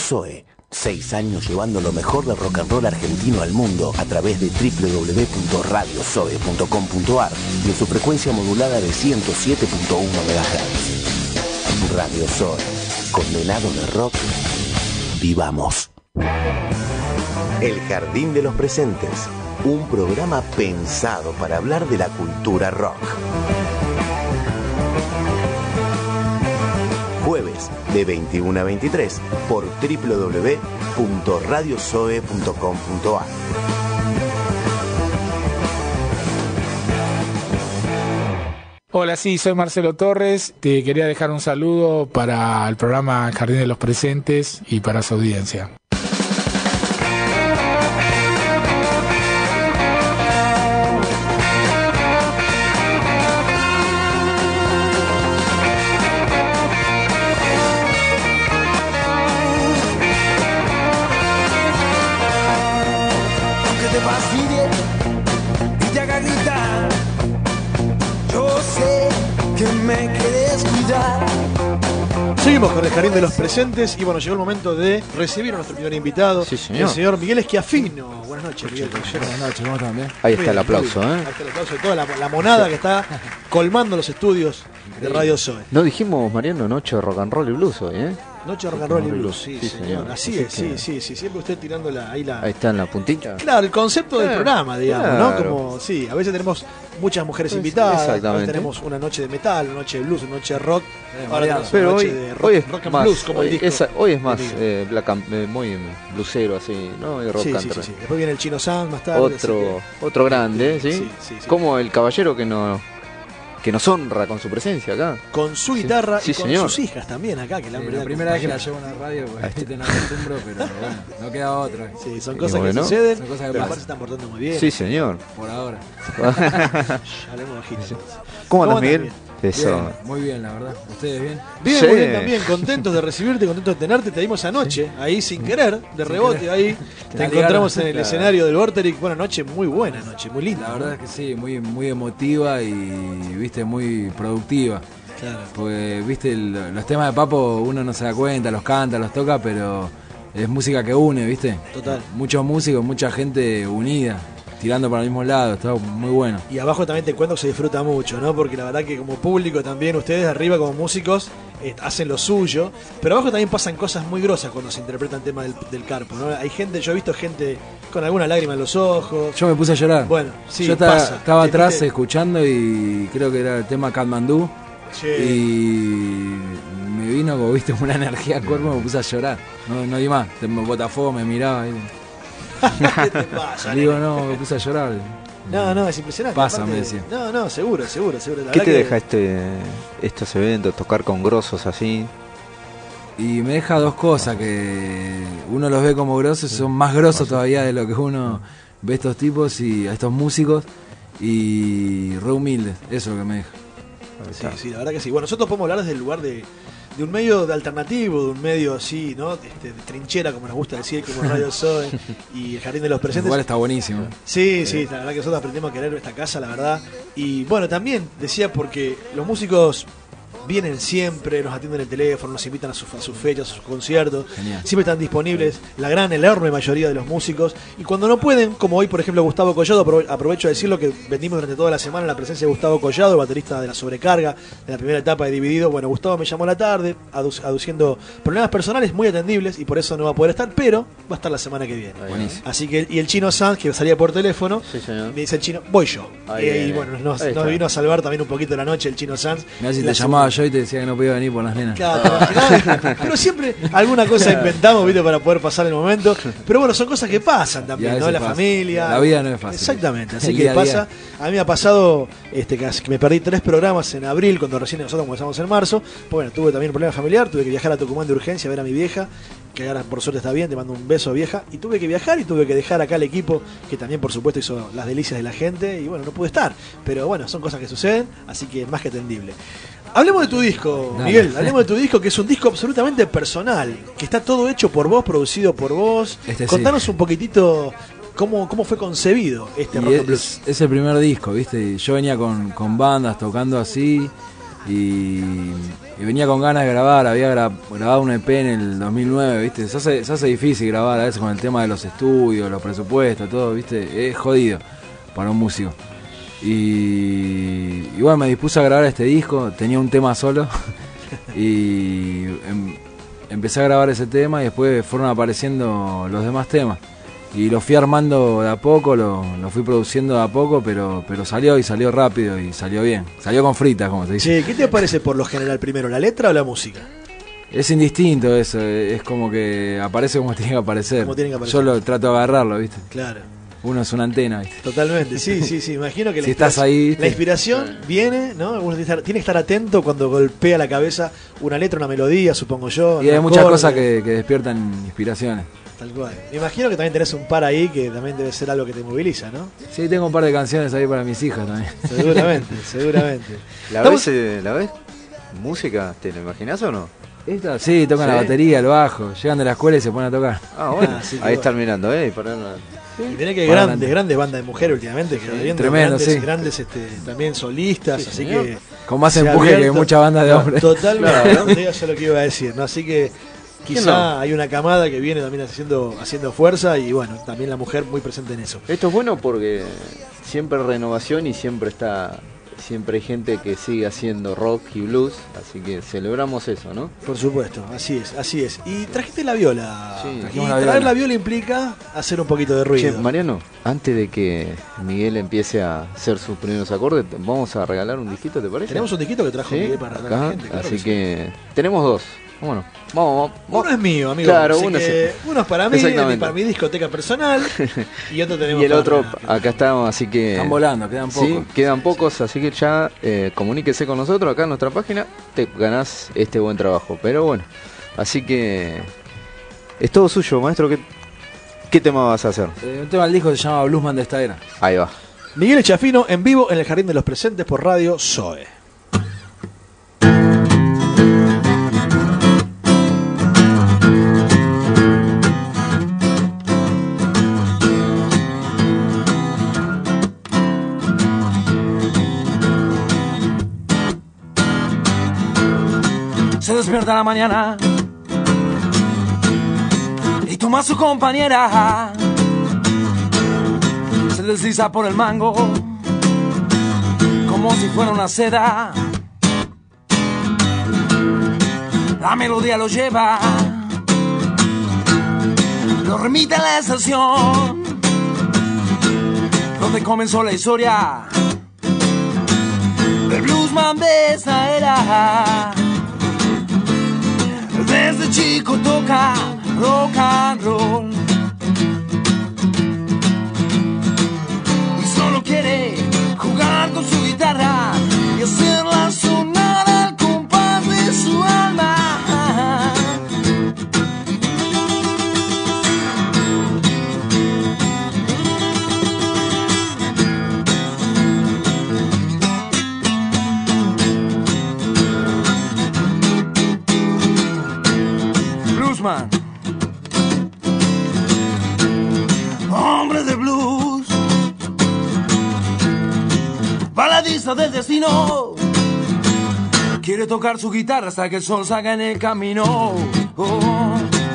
Zoe. 6 años llevando lo mejor del rock and roll argentino al mundo a través de www.radiozoe.com.ar y en su frecuencia modulada de 107.1 MHz. Radio Zoe, condenado de rock, vivamos. El Jardín de los Presentes, un programa pensado para hablar de la cultura rock. Jueves de 21 a 23 por www.radiozoe.com.ar. Hola, sí, soy Marcelo Torres. Te quería dejar un saludo para el programa Jardín de los Presentes y para su audiencia. Seguimos con el Jardín de los Presentes y bueno, llegó el momento de recibir a nuestro primer invitado, sí, el señor Miguel Schiaffino. Buenas noches, Miguel. Buenas noches, ¿cómo están? Bien. Ahí está el aplauso, Ahí está el aplauso de toda la monada que está colmando los estudios de Radio Zoe. No dijimos, Mariano, noche de rock and roll y blues hoy, ¿eh? Noche de rock and roll y blues, sí, señor. Así es, sí. Siempre usted tirando ahí está en la puntita. Claro, el concepto del programa, digamos, claro. ¿No? Como, sí, a veces tenemos muchas mujeres invitadas, a veces tenemos una noche de metal, una noche de blues, una noche de rock. Ahora tenemos una noche de rock, es rock and más, blues, como el disco. Hoy es más muy blusero, así, ¿no? Y rock and roll. Sí. Después viene el Chino Sanz más tarde. Otro grande, ¿sí? Sí. Como el caballero que nos honra con su presencia acá. Con su guitarra y con señor. sus hijas también acá. Que la primera vez que la llevo a una radio, pues te no acostumbro, pero bueno, no queda otra. Sí, son cosas que suceden, son cosas que pero aparte se están portando muy bien. Sí, señor. Por ahora. Hablemos bajito. ¿Cómo andas, Miguel? Eso. Bien, muy bien, la verdad. ¿Ustedes bien? Bien, muy bien también. Contentos de recibirte, contentos de tenerte. Te dimos anoche, ahí sin querer, de rebote, ahí. Te encontramos en el escenario del Vorterix. Bueno, noche muy buena, noche muy linda. La verdad es que sí, muy emotiva y, viste, muy productiva. Claro. Porque, viste, los temas de Papo uno no se da cuenta, los canta, los toca, pero es música que une, viste. Total. Muchos músicos, mucha gente unida, tirando para el mismo lado, está muy bueno. Y abajo también te cuento que se disfruta mucho, ¿no? Porque la verdad que como público también, ustedes arriba como músicos hacen lo suyo, pero abajo también pasan cosas muy grosas cuando se interpretan temas del Carpo, ¿no? Hay gente, yo he visto gente con alguna lágrima en los ojos. Yo me puse a llorar. Bueno, sí, yo estaba atrás escuchando y creo que era el tema Katmandú. Sí. Y me vino como, viste, una energía al cuerpo, me puse a llorar. No di más, me botafuego, me miraba ahí. ¿Qué te pasa? Digo, no, me puse a llorar. No, es impresionante. Pasa, me decía. No, seguro. ¿Qué te deja estos eventos, tocar con grosos así? Y me deja dos cosas, que uno los ve como grosos, son más grosos todavía de lo que uno ve estos tipos y a estos músicos, y re humildes, eso es lo que me deja. Sí, la verdad que sí. Bueno, nosotros podemos hablar desde el lugar de un medio de alternativo, de un medio así, ¿no? De trinchera, como nos gusta decir, como Radio Zoe y el Jardín de los Presentes. Igual está buenísimo. Sí, la verdad que nosotros aprendemos a querer esta casa, la verdad. Y bueno, también decía porque los músicos vienen siempre, nos atienden el teléfono, nos invitan a sus fechas, a sus conciertos. Genial. Siempre están disponibles la enorme mayoría de los músicos. Y cuando no pueden, como hoy, por ejemplo, Gustavo Collado, aprovecho de decirlo que vendimos durante toda la semana la presencia de Gustavo Collado, el baterista de La Sobrecarga, de la primera etapa de Dividido. Bueno, Gustavo me llamó a la tarde, aduciendo problemas personales muy atendibles y por eso no va a poder estar, pero va a estar la semana que viene. Buenísimo. Así que, y el Chino Sanz, que salía por teléfono, me dice el Chino, voy yo. Y bueno, nos vino a salvar también un poquito la noche el Chino Sanz. Mirá si te llamaba yo y te decía que no podía venir por las nenas. Claro, pero siempre alguna cosa inventamos, ¿viste? Para poder pasar el momento. Pero bueno, son cosas que pasan también, ¿no? La familia. La vida no es fácil. Exactamente, así que pasa. A mí me ha pasado que me perdí 3 programas en abril, cuando recién nosotros comenzamos en marzo. Pues bueno, tuve también un problema familiar, tuve que viajar a Tucumán de urgencia a ver a mi vieja, que ahora por suerte está bien, te mando un beso, vieja. Y tuve que viajar y tuve que dejar acá al equipo, que también por supuesto hizo las delicias de la gente. Y bueno, no pude estar. Pero bueno, son cosas que suceden, así que más que atendible. Hablemos de tu disco, Miguel, hablemos de tu disco, que es un disco absolutamente personal, que está todo hecho por vos, producido por vos. Contanos un poquitito cómo fue concebido este Rock and Blues. Es el primer disco, ¿viste? Yo venía con bandas tocando así, Y venía con ganas de grabar, había grabado un EP en el 2009, ¿viste? Se hace difícil grabar a veces con el tema de los estudios, los presupuestos, todo, ¿viste? Es jodido para un músico. Y bueno, me dispuse a grabar este disco, tenía un tema solo y empecé a grabar ese tema y después fueron apareciendo los demás temas. Y lo fui armando de a poco, lo fui produciendo de a poco, pero salió y salió rápido y salió bien. Salió con fritas, como se dice. Sí, ¿qué te parece por lo general primero, la letra o la música? Es indistinto eso, es como que aparece como tiene que aparecer. Como tiene que aparecer. Yo lo trato de agarrarlo, ¿viste? Claro. Uno es una antena, ¿viste? Totalmente, sí. Imagino que si estás ahí, la inspiración viene, ¿no? Uno tiene que estar atento cuando golpea la cabeza una letra, una melodía, supongo yo. Y hay muchas cosas que despiertan inspiraciones. Tal cual. Me imagino que también tenés un par ahí que también debe ser algo que te moviliza, ¿no? Sí, tengo un par de canciones ahí para mis hijas también. Seguramente. ¿La ves? ¿Música? ¿Te lo imaginás o no? Esta, sí, tocan la batería, el bajo. Llegan de la escuela y se ponen a tocar. Ah, bueno. Ahí están mirando, ¿eh? Y tenés que grandes bandas de mujeres últimamente, que viendo tremendo, grandes también solistas, así señor. que... Con más empuje que muchas bandas de hombres. Totalmente, ¿no? Eso es lo que iba a decir, ¿no? Así que quizá hay una camada que viene también haciendo fuerza y bueno, también la mujer muy presente en eso. Esto es bueno porque siempre hay renovación y siempre hay gente que sigue haciendo rock y blues, así que celebramos eso, ¿no? Por supuesto, así es. Y trajiste la viola. Sí, Y traer la viola implica hacer un poquito de ruido. Che, Mariano, antes de que Miguel empiece a hacer sus primeros acordes, vamos a regalar un disquito, ¿te parece? Tenemos un disquito que trajo Miguel para acá, la gente. Claro así que que tenemos dos. Bueno, vamos. Uno es mío, amigo. Claro, así uno es para mí, para mi discoteca personal. Y otro tenemos. Y el otro, acá estamos, así que. Están volando, quedan pocos. Sí, quedan pocos, así que ya comuníquese con nosotros acá en nuestra página. Te ganás este buen trabajo. Pero bueno, así que. Es todo suyo, maestro. ¿Qué tema vas a hacer? Un tema del disco se llama Bluesman de esta era. Ahí va. Miguel Echafino en vivo en el Jardín de los Presentes por Radio Zoe. Se despierta a la mañana y toma a su compañera. Se desliza por el mango como si fuera una seda. La melodía lo lleva, lo remite a la estación donde comenzó la historia del bluesman de esa era. Desde chico toca rock and roll y solo quiere jugar con su guitarra y hacerla sonar al compás de su alma. Bluesman, hombre de blues, baladista del destino, quiere tocar su guitarra hasta que el sol salga en el camino. Oh.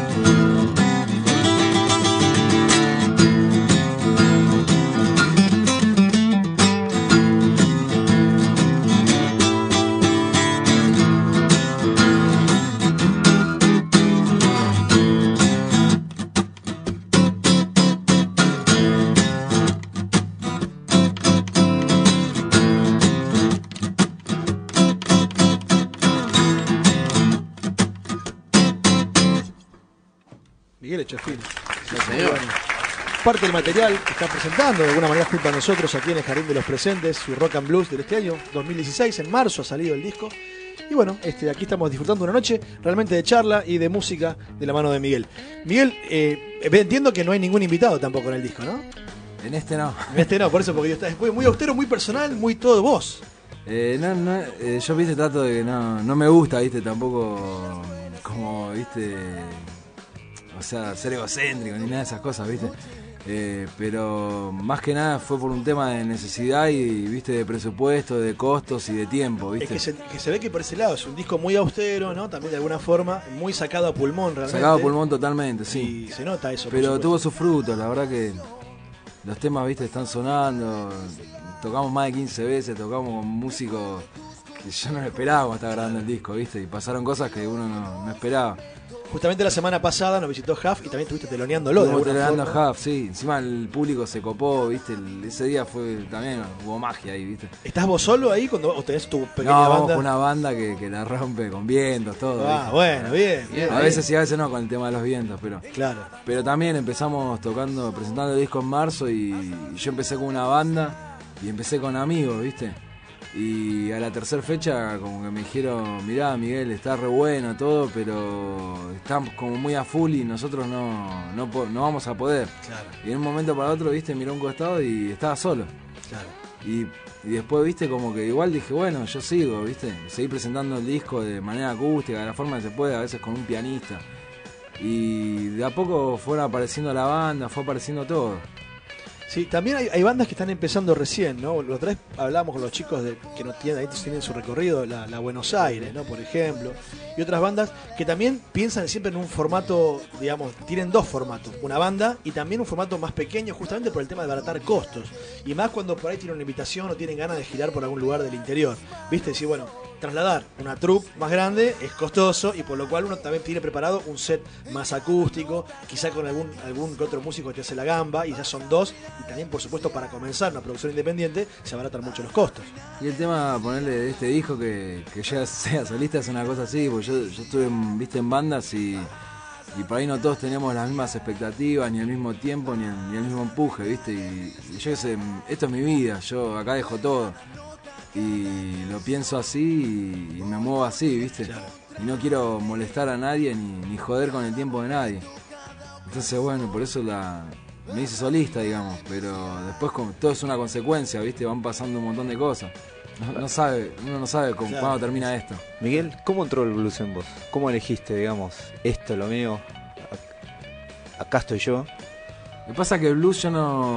Miguel Echafino. Parte del material que está presentando de alguna manera junto a nosotros aquí en el Jardín de los Presentes, su Rock and Blues de este año 2016, en marzo ha salido el disco. Y bueno, aquí estamos disfrutando una noche realmente de charla y de música de la mano de Miguel. Miguel, entiendo que no hay ningún invitado tampoco en el disco, ¿no? En este no. En este no, por eso, porque es muy austero, muy personal, muy todo vos. Yo, viste, trato de que no me gusta, viste, tampoco como, viste, o sea, ser egocéntrico ni nada de esas cosas, viste. Pero más que nada fue por un tema de necesidad y, viste, de presupuesto, de costos y de tiempo, viste. Es que se ve que por ese lado es un disco muy austero, ¿no? También de alguna forma, muy sacado a pulmón realmente. Sacado a pulmón totalmente, sí. Y se nota eso. Pero tuvo sus frutos, la verdad que los temas, viste, están sonando. Tocamos más de 15 veces, tocamos con músicos que yo no esperaba cuando estaba grabando el disco, viste. Y pasaron cosas que uno no esperaba. Justamente la semana pasada nos visitó Huff y también estuviste teloneándolo de alguna teloneando forma. Huff, sí. Encima el público se copó, viste. Ese día fue también, hubo magia ahí, viste. ¿Estás vos solo ahí o tenés tu pequeña no, vamos banda? con una banda que la rompe con vientos, todo. Ah, ¿viste? bueno, bien. A veces sí, a veces no con el tema de los vientos, pero... Claro. Pero también empezamos presentando el disco en marzo y yo empecé con una banda y empecé con amigos, ¿viste? Y a la tercera fecha como que me dijeron, mirá Miguel, está re bueno todo, pero estamos como muy a full y nosotros no vamos a poder. Claro. Y en un momento para otro, ¿viste? Miró un costado y estaba solo. Claro. Y después, ¿viste? Como que igual dije, bueno, yo sigo, ¿viste? Seguí presentando el disco de manera acústica, de la forma que se puede, a veces con un pianista. Y de a poco fueron apareciendo la banda, fue apareciendo todo. Sí, también hay bandas que están empezando recién, ¿no? La otra vez hablábamos con los chicos que no tienen su recorrido, la Buenos Aires, ¿no? Por ejemplo. Y otras bandas que también piensan siempre en un formato, digamos, tienen dos formatos. Una banda y también un formato más pequeño, justamente por el tema de abaratar costos. Y más cuando por ahí tienen una invitación o tienen ganas de girar por algún lugar del interior. ¿Viste? Decir, bueno, trasladar una troupe más grande es costoso y por lo cual uno también tiene preparado un set más acústico, quizá con algún que otro músico que te hace la gamba, y ya son dos. Y también, por supuesto, para comenzar una producción independiente se abaratan mucho los costos. Y el tema, ponerle de este disco que ya sea solista es una cosa así, porque yo estuve viste, en bandas y por ahí no todos teníamos las mismas expectativas, ni el mismo tiempo, ni el mismo empuje, viste. Y yo qué sé, esto es mi vida, yo acá dejo todo. Y lo pienso así y me muevo así, viste. Claro. Y no quiero molestar a nadie ni joder con el tiempo de nadie. Entonces, bueno, por eso me hice solista, digamos, pero después todo es una consecuencia, ¿viste? Van pasando un montón de cosas. Uno no sabe Claro. cuándo termina esto. Miguel, ¿cómo entró el blues en vos? ¿Cómo elegiste, digamos, esto, lo mío, acá estoy yo? Lo que pasa es que el blues yo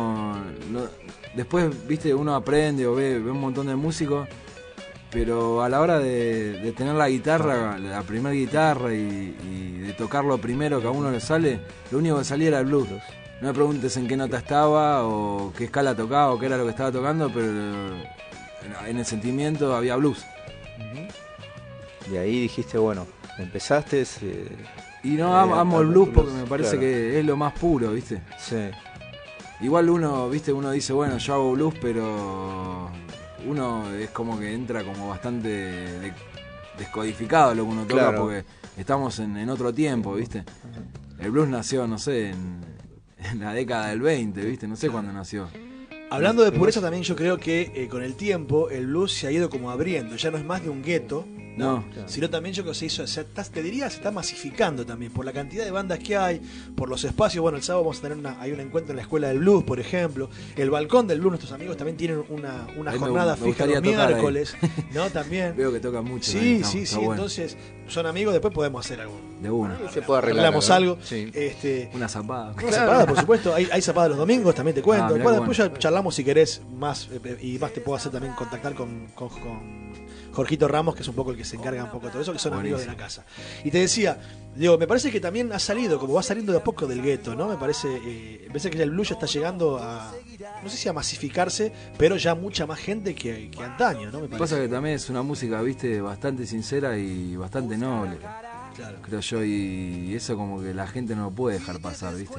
después, ¿viste? Uno aprende o ve un montón de músicos, pero a la hora de tener la guitarra, la primera guitarra y de tocar lo primero que a uno le sale, lo único que salía era el blues. No me preguntes en qué nota estaba o qué escala tocaba o qué era lo que estaba tocando, pero en el sentimiento había blues. Y ahí dijiste, bueno, empezaste... Y no, amo el blues porque me parece claro. que es lo más puro, ¿viste? Sí. Igual uno dice, bueno, yo hago blues, pero uno es como que entra como bastante descodificado lo que uno toca, Claro. porque estamos en otro tiempo, ¿viste? El blues nació, no sé, en la década del 20, ¿viste? No sé cuándo nació. Hablando de pureza también yo creo que con el tiempo el blues se ha ido como abriendo, ya no es más de un gueto, No. sino también yo creo que te diría, se está masificando también por la cantidad de bandas que hay, por los espacios. Bueno, el sábado vamos a tener hay un encuentro en la Escuela del Blues, por ejemplo. El Balcón del Blues, nuestros amigos también tienen una Ahí jornada me fija gustaría los tocar ahí. miércoles, ¿no? También. Veo que toca mucho. Sí, ahí, está sí. bueno. Entonces, son amigos, después podemos hacer algo. De una. Se puede arreglar. Arreglamos ¿no? algo. Sí. Una zapada. Una zapada, por supuesto. Hay zapada los domingos, también te cuento. mirá Bueno, qué después ya charlamos si querés más, y más te puedo hacer también contactar con Jorgito Ramos, que es un poco el que se encarga un poco de todo eso, que son amigos de la casa. Y te decía, digo, me parece que también ha salido, como va saliendo de a poco del gueto, ¿no? Me parece que ya el blues ya está llegando a, no sé si a masificarse, pero ya mucha más gente que antaño, ¿no? Me Lo que parece. pasa que también es una música, viste, bastante sincera y bastante noble, Claro, creo yo, y eso como que la gente no lo puede dejar pasar, viste.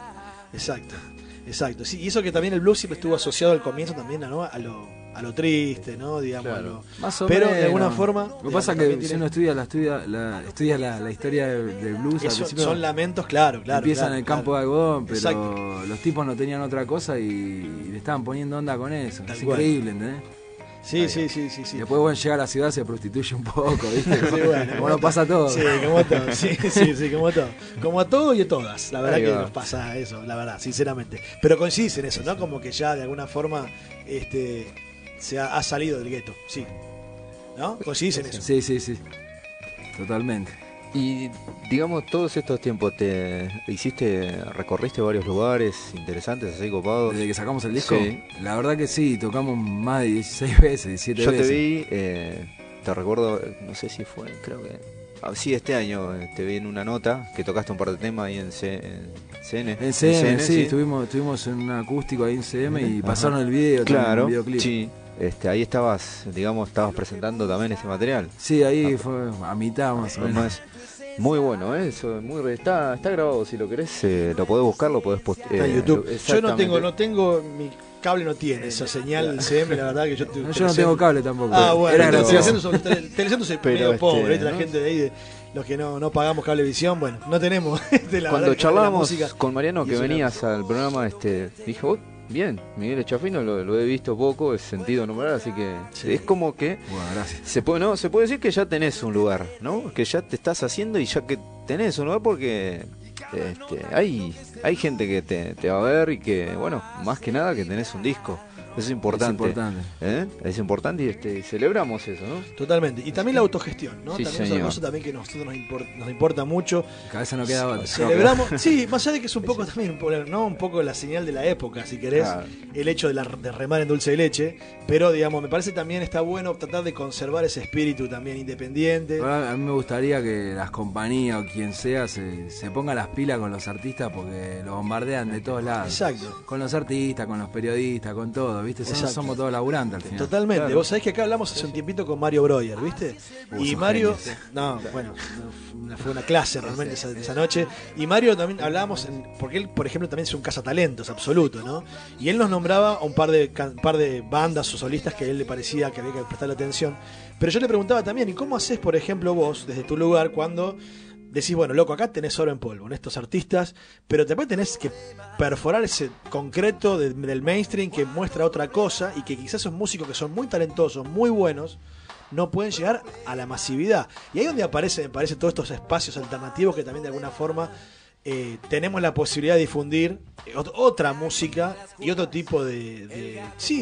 exacto. Sí, y eso que también el blues siempre estuvo asociado al comienzo también, ¿no? a lo triste, ¿no? Digamos, Claro. Más o pero menos. de alguna forma. Lo que pasa es que si uno estudia la historia del blues, al principio Son lamentos, claro. empieza en el campo de algodón, pero Exacto. los tipos no tenían otra cosa y le estaban poniendo onda con eso. Tal Es cual. increíble, ¿entendés? Sí. Y después, bueno, llega a la ciudad, se prostituye un poco, ¿viste? Sí, bueno, Bueno, pasa todo. Sí, como todo. Sí, como todo. Como a todo y a todas. La verdad Ahí que va. nos pasa eso, la verdad, sinceramente. Pero coincidís en eso, ¿no? Como que ya de alguna forma se ha salido del gueto. Sí. ¿No? Coincidís en eso. Sí. Totalmente. Y digamos, todos estos tiempos recorriste varios lugares interesantes, así copados. Desde que sacamos el disco, Sí. la verdad que sí, tocamos más de 16 veces, 17 Yo veces. te vi, te recuerdo, no sé si fue, creo que... sí, este año te vi en una nota que tocaste un par de temas ahí en CN. En CM, sí, estuvimos en un acústico ahí en CM y pasaron el video, también, Claro, el videoclip. sí. Ahí estabas presentando también ese material. Sí, ahí fue a mitad más o menos. Además, muy bueno, eso, está grabado, si lo querés, lo podés buscar, lo podés postear. Está en YouTube. Yo no tengo, mi cable no tiene esa señal CM, la verdad que yo... Yo no tengo cable tampoco. Ah, bueno, Era gracioso. Telecentro es Pero, medio pobre, ¿viste? La gente de ahí, los que no pagamos cablevisión, bueno, no tenemos. La Cuando verdad, charlábamos la música, con Mariano, y que eso venías al programa, dije, oh, bien, Miguel Echafino lo he visto poco, es sentido nombrar, así que Sí. es como que Bueno, gracias. se puede decir que ya tenés un lugar, ¿no? Que ya te estás haciendo y ya que tenés un lugar porque hay gente que te va a ver y que, bueno, más que nada que tenés un disco. Eso es importante. Es importante. Es importante y celebramos eso, ¿no? Totalmente. Y también la autogestión, ¿no? Sí, También es señor. una cosa también que a nosotros nos importa mucho. Cabeza no queda otra. Celebramos, sí, más allá de que es un poco también, ¿no? Un poco la señal de la época, si querés, Claro. el hecho de remar en dulce de leche, pero digamos, me parece también está bueno tratar de conservar ese espíritu también independiente. Ahora, a mí me gustaría que las compañías o quien sea se ponga las pilas con los artistas porque lo bombardean de todos lados. Exacto. Con los artistas, con los periodistas, con todo, ¿viste? Exacto. Somos todos laburantes al final. Totalmente. Claro. Vos sabés que acá hablamos hace un tiempito con Mario Breuer, ¿viste? Y sos Mario, genios. no, bueno, fue una clase realmente esa noche. Y Mario también hablábamos, porque él, por ejemplo, también es un cazatalentos absoluto, ¿no? Y él nos nombraba a un par de bandas o solistas que a él le parecía que había que prestarle atención. Pero yo le preguntaba también, ¿y cómo haces, por ejemplo, vos, desde tu lugar, cuando decís, bueno, loco, acá tenés oro en polvo, en estos artistas, pero después tenés que perforar ese concreto del mainstream que muestra otra cosa y que quizás esos músicos que son muy talentosos, muy buenos, no pueden llegar a la masividad. Y ahí es donde me parece, todos estos espacios alternativos que también de alguna forma tenemos la posibilidad de difundir otra música y otro tipo de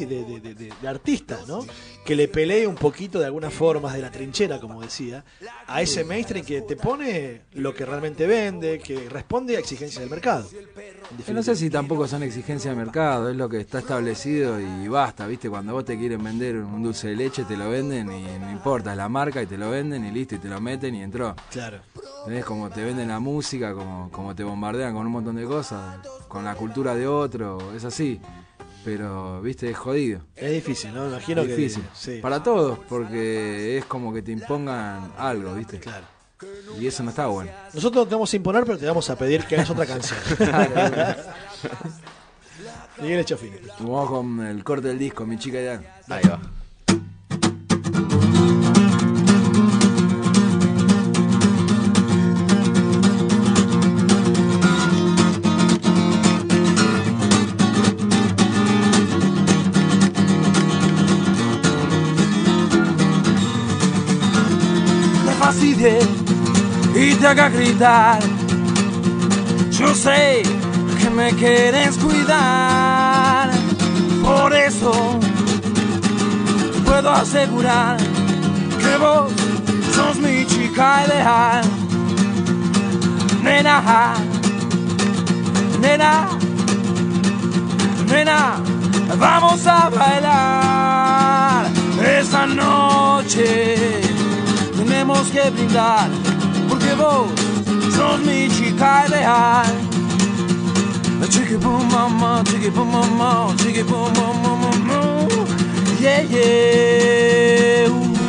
artistas, ¿no? Que le pelee un poquito de alguna forma de la trinchera, como decía, a ese mainstream que te pone lo que realmente vende, que responde a exigencias del mercado. No sé si tampoco son exigencias de mercado, es lo que está establecido y basta, ¿viste? Cuando vos te quieren vender un dulce de leche, te lo venden y no importa, es la marca y te lo venden y listo, y te lo meten y entró. Claro. ¿Entendés? Como te venden la música, como te bombardean con un montón de cosas, con la cultura de otro, es así. Pero, viste, es jodido. Es difícil, ¿no? Me imagino Es que difícil. sí. Para todos, porque es como que te impongan algo, viste. Claro. Y eso no está bueno. Nosotros no te vamos a imponer, pero te vamos a pedir que hagas otra canción. Miguel Echafino. Vamos con el corte del disco, Mi Chica Ideal. Ahí va. Te fastidie y te haga gritar. Yo sé que me quieres cuidar, por eso puedo asegurar que vos sos mi chica ideal. Nena, nena, nena, vamos a bailar esta noche. Tenemos que brindar porque vos sos mi chica ideal. Chiqui boom mama, chiqui boom mama, chiqui boom mama, mama, yeah yeah,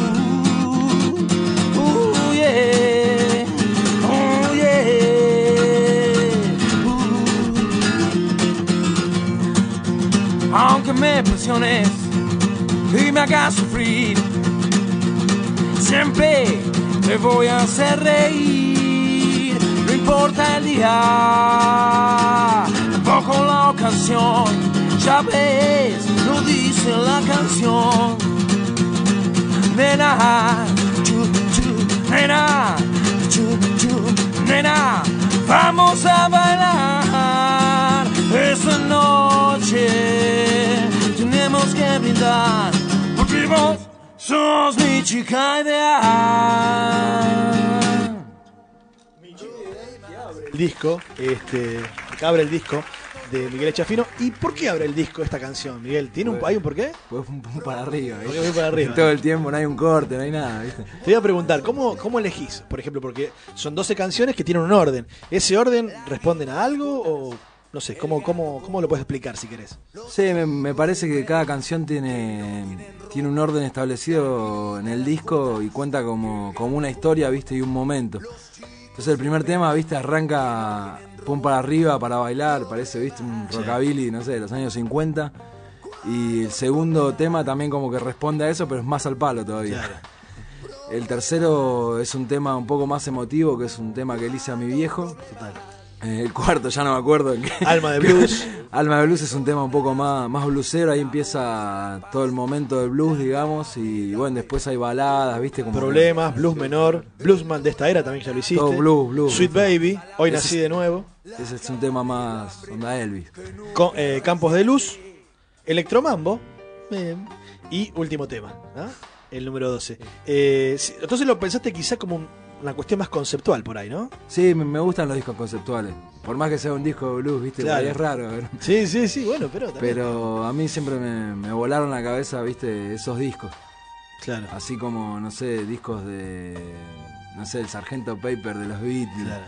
yeah, yeah. Aunque me presiones y me hagas sufrir, siempre te voy a hacer reír. No importa el día, tampoco la ocasión. Ya ves, lo dice la canción. Nena, nena, nena, vamos a bailar esta noche. Tenemos que brindar porque vos sos mi chica ideal. el disco, que abre el disco de Miguel Echafino. ¿Y por qué abre el disco esta canción, Miguel? ¿Hay un porqué? Pues un para arriba, ¿viste? Porque voy para arriba. Todo el tiempo no hay un corte, no hay nada, ¿viste? Te voy a preguntar, ¿cómo elegís? Por ejemplo, porque son 12 canciones que tienen un orden. ¿Ese orden responden a algo o no sé? ¿Cómo lo puedes explicar si querés? Sí, me parece que cada canción tiene un orden establecido en el disco y cuenta como una historia, ¿viste? Y un momento. Entonces el primer tema, ¿viste? Arranca pum para arriba para bailar, parece, ¿viste? Un rockabilly, no sé, de los años 50. Y el segundo tema también como que responde a eso, pero es más al palo todavía. Claro. El tercero es un tema un poco más emotivo, que es un tema que le hice a mi viejo. Total. El cuarto ya no me acuerdo. Alma de Blues. Alma de Blues es un tema un poco más blusero, ahí empieza todo el momento del blues, digamos, y bueno, después hay baladas, ¿viste? Como Problemas, blues menor, bluesman de esta era también ya lo hiciste. todo blues. Sweet Baby, Hoy Ese nací es- de nuevo. Ese es un tema más onda Elvis. Campos de Luz, Electromambo, y último tema, ¿no? El número 12. Entonces lo pensaste quizá como una cuestión más conceptual por ahí, ¿no? Sí, me gustan los discos conceptuales, por más que sea un disco de blues, ¿viste? Claro. Por ahí es raro, ¿no? Sí, bueno, pero también. Pero a mí siempre me volaron la cabeza, ¿viste? Esos discos. Claro, Así como, no sé, discos de, no sé, el Sargento Paper de los Beatles,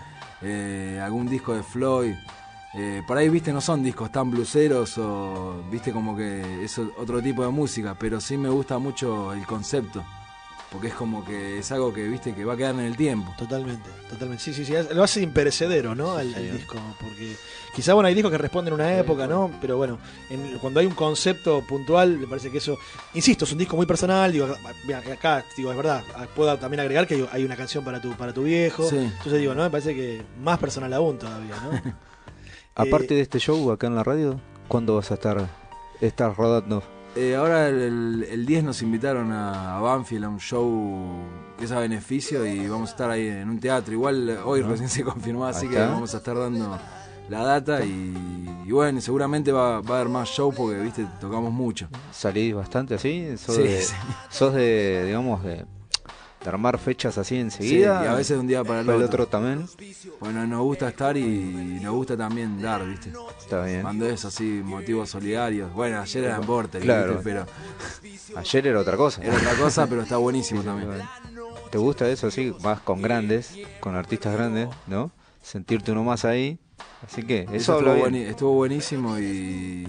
claro. algún disco de Floyd. Por ahí, viste, no son discos tan bluseros o, viste, como que es otro tipo de música, pero sí me gusta mucho el concepto, porque es como que es algo que, viste, que va a quedar en el tiempo. Totalmente. Sí. Lo hace imperecedero, ¿no? El disco. Porque quizá, bueno, hay discos que responden a una época, ¿no? Pero bueno, cuando hay un concepto puntual, me parece que eso, insisto, es un disco muy personal. Digo, acá, digo, es verdad, puedo también agregar que hay una canción para tu viejo. Sí. Entonces digo, ¿no? Me parece que más personal aún todavía, ¿no? Aparte de este show acá en la radio, ¿cuándo vas a estar rodando? Ahora el 10 nos invitaron a Banfield a un show que es a beneficio y vamos a estar ahí en un teatro. Igual hoy recién se confirmó, así que Acá. vamos a estar dando la data y bueno, seguramente va a haber más show porque, viste, tocamos mucho. ¿Salís bastante así? ¿Sos, Sí, de, sí. sos de, digamos, de armar fechas así Sí, enseguida? y a veces de un día para el Para el otro. otro también. Bueno, nos gusta estar y nos gusta también dar, viste. Está bien. Cuando es así, motivos solidarios. Bueno, ayer era en Vortex, Claro. ¿viste? Pero Ayer era otra cosa. era otra cosa, pero está buenísimo también. ¿Te gusta eso así? Vas con grandes, con artistas grandes, ¿no? Sentirte uno más ahí. Así que eso habla bien. Estuvo buenísimo y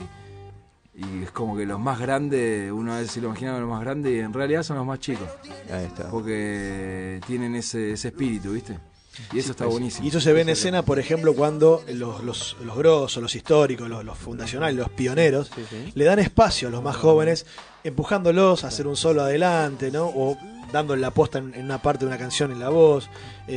es como que los más grandes, uno a veces se lo imagina los más grandes y en realidad son los más chicos, Ahí está. porque tienen ese espíritu, ¿viste? Y eso está buenísimo. Y eso se ve en escena, por ejemplo, cuando los grosos, los históricos, los fundacionales, los pioneros, le dan espacio a los más jóvenes, empujándolos a hacer un solo adelante, ¿no? O dándole la posta en una parte de una canción en la voz.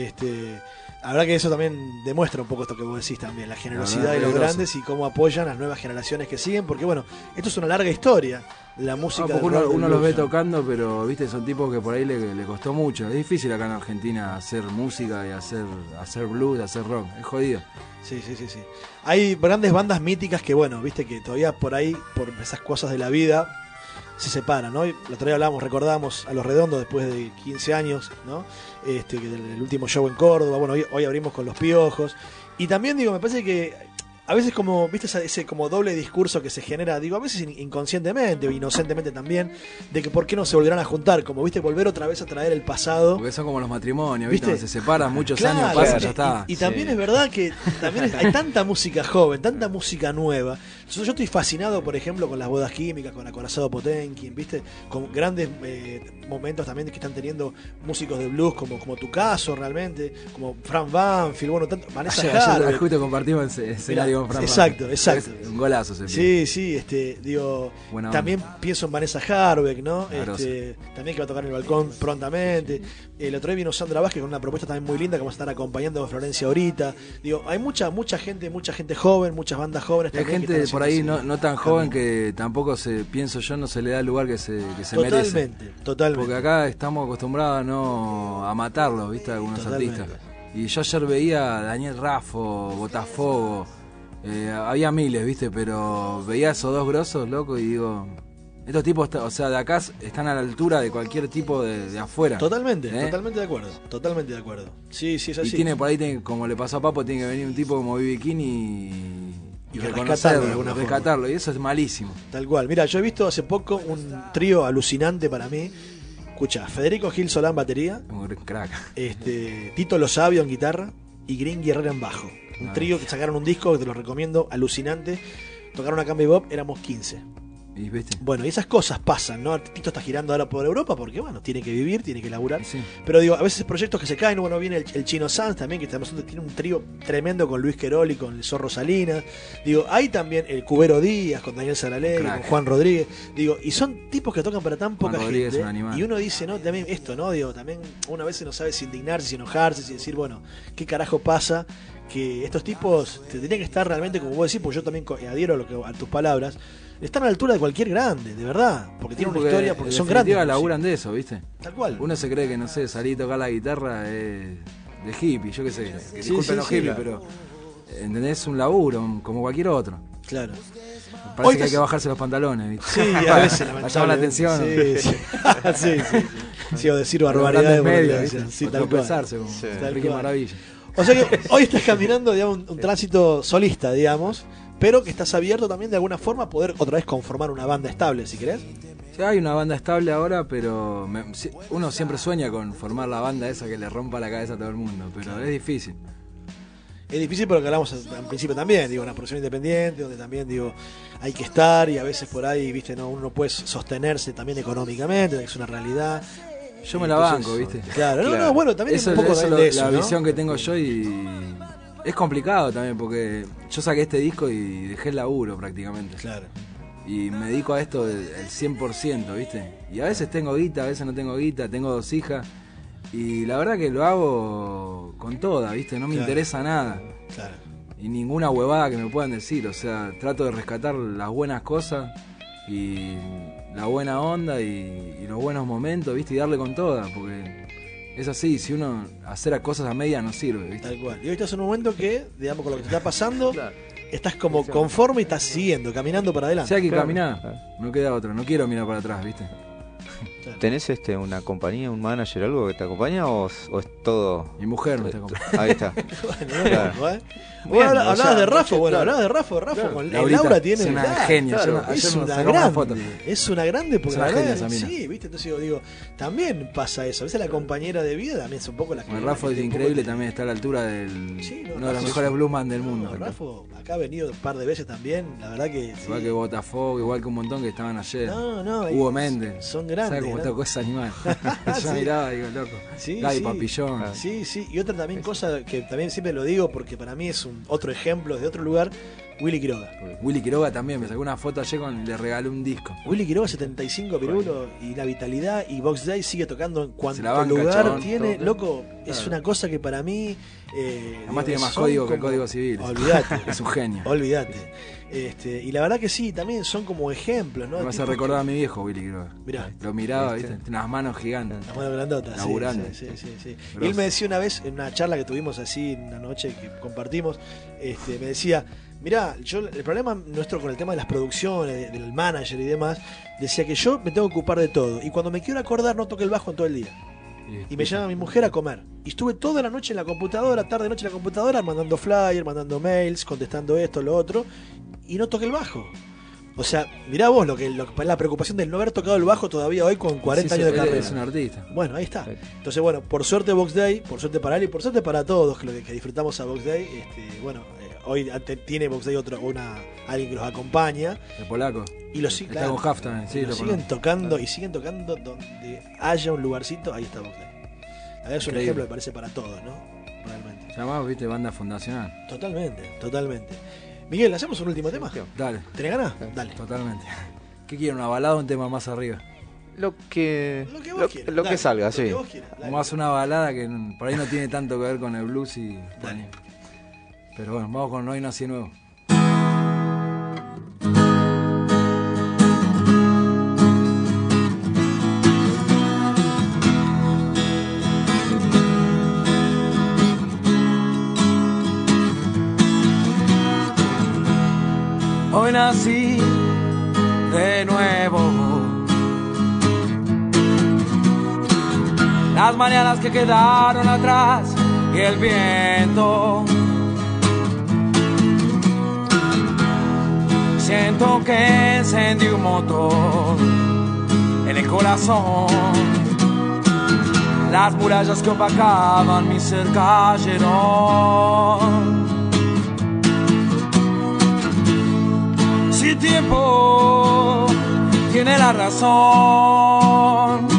La verdad que eso también demuestra un poco esto que vos decís también, la generosidad de los grosso. grandes y cómo apoyan a las nuevas generaciones que siguen, porque bueno, esto es una larga historia, la música Porque del rock, del uno los ve blues, ¿no? tocando, pero viste, son tipos que por ahí le costó mucho. Es difícil acá en Argentina hacer música y hacer blues, hacer rock. Es jodido. Sí. Hay grandes bandas míticas que, bueno, viste que todavía por ahí, por esas cosas de la vida, se separan, ¿no? El otro día recordamos a Los Redondos después de 15 años, ¿no? El último show en Córdoba, bueno, hoy abrimos con Los Piojos. Y también, digo, me parece que a veces como, viste, ese como doble discurso que se genera, digo, a veces inconscientemente o inocentemente también, de que por qué no se volverán a juntar, como, viste, volver otra vez a traer el pasado. Porque son como los matrimonios, ¿viste? ¿Viste? Cuando se separan muchos Claro, años, pasan, ya está. Y también Sí. es verdad que también hay tanta música joven, tanta música nueva. Yo estoy fascinado, por ejemplo, con las bodas químicas, con Acorazado Potemkin, ¿viste? Con grandes momentos también que están teniendo músicos de blues, como tu caso realmente, como Frank Banfield, bueno, Vanessa Ayer Hudgens. justo compartimos escenario con Fran Exacto. Ramos. Es un golazo ese pibe. Sí, digo, Buena también pienso en Vanessa Hudgens, ¿no? La grosa. También que va a tocar en el balcón prontamente. El otro día vino Sandra Vázquez con una propuesta también muy linda que vamos a estar acompañando a Florencia ahorita. Digo, hay mucha gente joven, muchas bandas jóvenes Hay también. que gente están por ahí haciendo no tan joven que tampoco pienso yo, no se le da el lugar que se merece. Totalmente. Porque acá estamos acostumbrados a matarlos, ¿viste? Algunos Totalmente. artistas. Y yo ayer veía a Daniel Raffo, Botafogo, había miles, ¿viste? Pero veía a esos dos grosos, loco, y digo, Estos tipos, o sea, de acá están a la altura de cualquier tipo de afuera. Totalmente de acuerdo. Totalmente de acuerdo. Sí, es así. Y tiene por ahí, como le pasó a Papo, tiene que venir un tipo como B.B. King y reconocerlo, rescatarlo. Y eso es malísimo. Tal cual. Mira, yo he visto hace poco un trío alucinante para mí. Escucha, Federico Gil Solán batería. Un crack. Tito Lo Sabio en guitarra y Green Guerrero en bajo. Un trío que sacaron un disco que te lo recomiendo, alucinante. Tocaron acá en Bebop, éramos 15. ¿Y viste? Bueno, y esas cosas pasan, ¿no? Tito está girando ahora por Europa porque, bueno, tiene que vivir, tiene que laburar. Sí. Pero digo, a veces proyectos que se caen, bueno, viene el Chino Sanz también, que tiene un trío tremendo con Luis Querol y con el Zorro Salinas. Digo, hay también el Cubero Díaz con Daniel Saralegui, con Juan Rodríguez. Digo, y son tipos que tocan para tan poca gente. Y uno dice, ¿no? También esto, ¿no? Digo, también uno a veces no sabe si indignarse, si enojarse, si decir, bueno, ¿qué carajo pasa? Que estos tipos te tendrían que estar realmente, como vos decís, porque yo también adhiero a tus palabras, están a la altura de cualquier grande, de verdad, porque tienen una historia, porque son grandes. Laburan de eso, ¿viste? Tal cual. Uno se cree que, no sé, salir a tocar la guitarra de hippie, yo qué sé, que disculpen los hippies, pero ¿entendés? Es un laburo, como cualquier otro. Claro. Parece que hay que bajarse los pantalones, ¿viste? Sí, a veces llama la atención. Sí, o decir barbaridades. O tropezarse, como Ricky Maravilla. O sea que hoy estás caminando, digamos, un tránsito solista, digamos, pero que estás abierto también de alguna forma a poder otra vez conformar una banda estable, si querés. Sí, hay una banda estable ahora, pero uno siempre sueña con formar la banda esa que le rompa la cabeza a todo el mundo, pero es difícil. Es difícil porque hablamos al principio también, digo, una producción independiente, donde también, digo, hay que estar y a veces por ahí, viste, no, uno no puede sostenerse también económicamente, es una realidad. Yo me la banco, ¿viste? Claro, no, bueno, también eso, es un poco de eso, la ¿no? visión que tengo yo y es complicado también porque yo saqué este disco y dejé el laburo prácticamente. Claro. Y me dedico a esto el 100%, ¿viste? Y a veces tengo guita, a veces no tengo guita, tengo 2 hijas y la verdad que lo hago con toda, ¿viste? No me interesa nada. Claro. Y ninguna huevada que me puedan decir, o sea, trato de rescatar las buenas cosas y la buena onda y los buenos momentos, ¿viste? Y darle con toda, porque es así, si uno hacer cosas a media no sirve, ¿viste? Tal cual. Y hoy estás en un momento que, digamos, con lo que te está pasando, estás como conforme y estás siguiendo, caminando para adelante. Si hay que caminar, no queda otra, no quiero mirar para atrás, ¿viste? ¿Tenés una compañía, un manager, algo que te acompaña o es todo...? Mi mujer me está acompañando. Ahí está. Bueno, hablabas de Rafa, hablabas de Rafa con Laura tiene... Es una genia, es una grande porque la verdad, sí, ¿viste? Entonces digo, también pasa eso, a veces la compañera de vida también es un poco la que... Rafa es increíble, también está a la altura del uno de los mejores bluesman del mundo. Rafa acá ha venido un par de veces también, la verdad que... Igual que Botafogo, igual que un montón que estaban ayer. Hugo Méndez. Son grandes. ¿Sabes cómo tocó ese animal? Yo miraba y digo, loco. Gaby Papillón. Sí, y otra también cosa que también siempre lo digo porque para mí es otro ejemplo de otro lugar, Willy Quiroga. Willy Quiroga también, me sacó una foto ayer le regalé un disco. Willy Quiroga 75 pirulos y la vitalidad, y Box Day sigue tocando en cuanto lugar chabón, tiene, todo. Loco, es una cosa que para mí... Además tiene más código que el Código Civil. Olvídate. Es un genio. Olvídate. Y la verdad que sí, también son como ejemplos, ¿no? Me vas a recordar a mi viejo Willy Quiroga. Mirá. Lo miraba, ¿viste? Tiene unas manos gigantes. Las manos grandotas. Laburando. Sí. Y él me decía una vez, en una charla que tuvimos así, en una noche que compartimos, me decía, mirá, el problema nuestro con el tema de las producciones, del manager y demás, decía que yo me tengo que ocupar de todo. Y cuando me quiero acordar, no toque el bajo en todo el día. Y me llama mi mujer a comer. Y estuve toda la noche en la computadora, tarde noche en la computadora, mandando flyers, mandando mails, contestando esto, lo otro, y no toqué el bajo. O sea, mirá vos lo que la preocupación de no haber tocado el bajo todavía hoy con 40 años de carrera. Es un artista. Bueno, ahí está. Entonces, bueno, por suerte Box Day, por suerte para él y por suerte para todos que disfrutamos a Box Day. Hoy tiene Box Day alguien que los acompaña. El polaco. Y lo siguen, claro, con Huff también, sí, lo siguen tocando y siguen tocando donde haya un lugarcito, ahí está Box Day. La verdad es un ejemplo, me parece, para todos, ¿no? Realmente. Llamamos, viste, banda fundacional. Totalmente. Miguel, ¿hacemos un último tema? Dale. ¿Tenés ganas? Dale. Totalmente. ¿Qué quieren? ¿Una balada o un tema más arriba? Lo que salga, sí. Vamos a hacer una balada que por ahí no tiene tanto que ver con el blues y... Dale. Pero bueno, vamos con Hoy Nací Nuevo. Hoy nací de nuevo, las mañanas que quedaron atrás y el viento. Siento que encendí un motor en el corazón. Las murallas que opacaban mi ser cayeron. Si tiempo tiene la razón,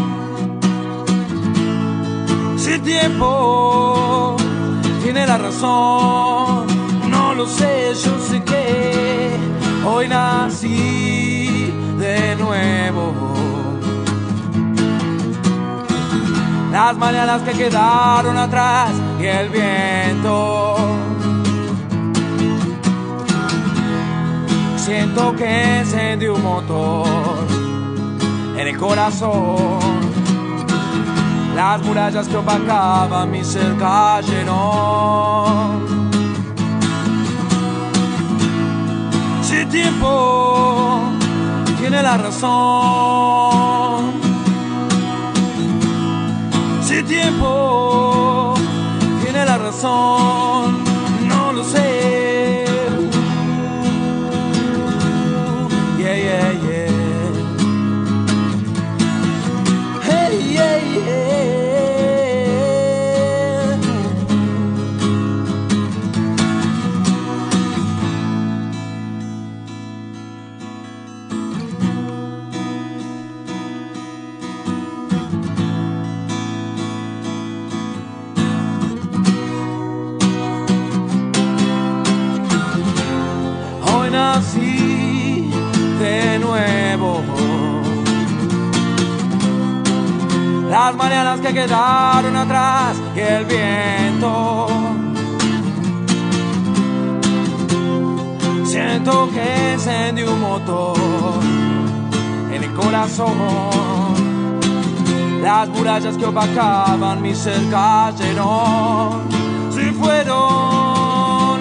si tiempo tiene la razón, no lo sé, yo sé que hoy nací de nuevo. Las mañanas que quedaron atrás y el viento. Siento que encendió un motor en el corazón. Las murallas que opacaban mi ser cayeron. Si tiempo tiene la razón, si tiempo tiene la razón, no lo sé. Yeah, yeah, yeah. Hey, yeah, yeah. Hoy nací de nuevo. Las mañanas que quedaron atrás y el viento. Siento que encendí un motor en el corazón. Las murallas que opacaban mi ser cayeron. Si fueron,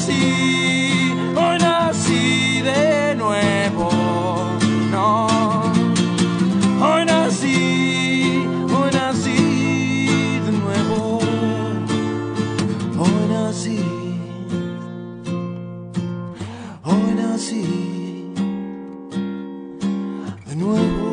hoy nací de nuevo. No, hoy nací de nuevo. Hoy nací de nuevo.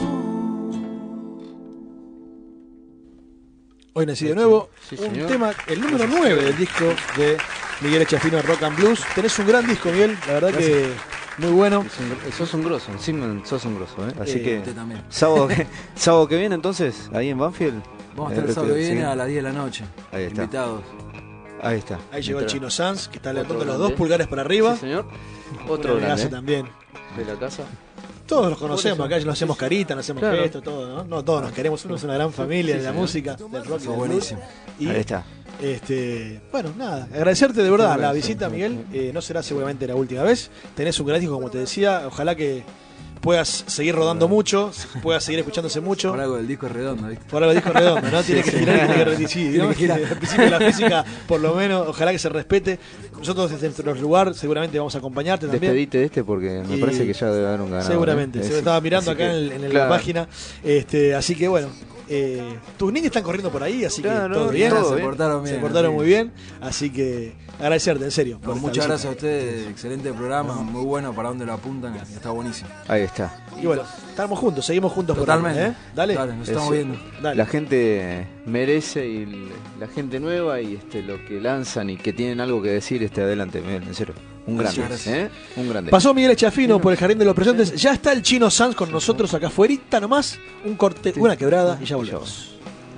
Hoy nací de nuevo. Sí, Un señor. tema, el número 9 del disco de Miguel Echafino, Rock and Blues. Tenés un gran disco, Miguel, la verdad que muy bueno. Sos un grosso, encima sos un grosso, ¿eh? Así que Usted también. sábado que viene entonces, ahí en Banfield. Vamos a estar el sábado que viene a las 10 de la noche. Ahí está. Invitados. Ahí está. Ahí llegó el Entra. Chino Sanz, que está Otro levantando los grande. 2 pulgares para arriba. Sí, señor. Un Otro abrazo grande también. de la casa. Todos los conocemos, Por eso. acá nos hacemos carita, nos hacemos Claro. gestos, todo, ¿no? No, todos nos queremos, somos una gran familia de la señor. música, del rock y Sos del buenísimo. blues. Y, Ahí está. bueno, nada, agradecerte de verdad Sí, la sí, visita, sí, Miguel. No será seguramente la última vez. Tenés un gran disco, como te decía. Ojalá que puedas seguir rodando mucho, puedas seguir escuchándose mucho. Por algo del disco redondo, ¿viste? Por algo disco redondo, ¿no? Tiene que girar, tiene que reticir, tiene que girar. Al principio de la física, por lo menos, ojalá que se respete. Nosotros desde nuestro lugar seguramente vamos a acompañarte también. Despedite de este porque me Y parece que ya debe haber un ganador. Seguramente, ¿eh? se lo estaba mirando Así acá que, en claro. la página. Así que bueno, tus niños están corriendo por ahí, así Claro, que todo bien. todo Se bien. portaron bien. Se portaron así. muy bien, así que agradecerte, en serio. por No, esta muchas visita. gracias a ustedes, excelente programa, muy bueno, para donde lo apuntan, está buenísimo. Ahí está. Y bueno, estamos juntos, seguimos juntos Totalmente. por acá, ¿eh? Dale. Nos estamos Eso. viendo. Dale. La gente merece y la gente nueva y lo que lanzan y que tienen algo que decir, adelante, Miguel, en serio. Un Muchas grande, gracias. ¿eh? Un grande. Pasó Miguel Echafino por el Jardín de los Presentes. Ya está el Chino Sanz con nosotros acá afuera nomás. Un corte, una quebrada y ya volvemos.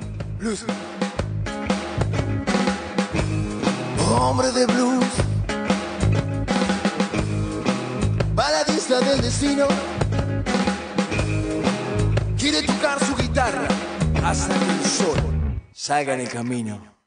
Hombre de blues, baladista del destino, quiere tocar su guitarra Hasta que el sol salga en el camino.